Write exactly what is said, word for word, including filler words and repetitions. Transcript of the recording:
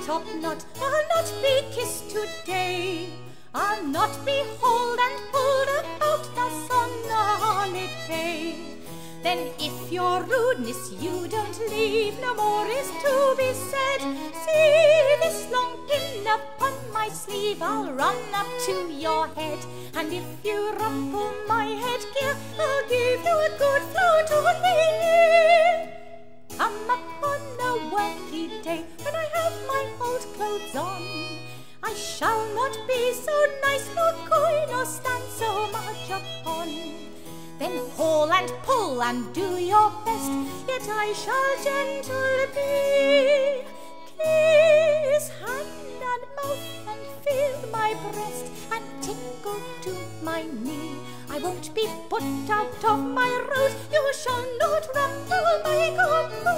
top knot, I'll not be kissed today. I'll not be hauled and pulled about thus on a holiday. Then if your rudeness you don't leave, no more is to be said. See this long pin upon my sleeve, I'll run up to your head. And if you ruffle my headgear, I'll give you a good throw to the Come upon a worky day, when I have my old clothes on, I shall not be so nice nor coy, nor stand so much upon. Then haul and pull and do your best, yet I shall gentle be. Kiss hand and mouth and feel my breast, and tingle to my knee. I won't be put out of my road, you shall not rumple my good.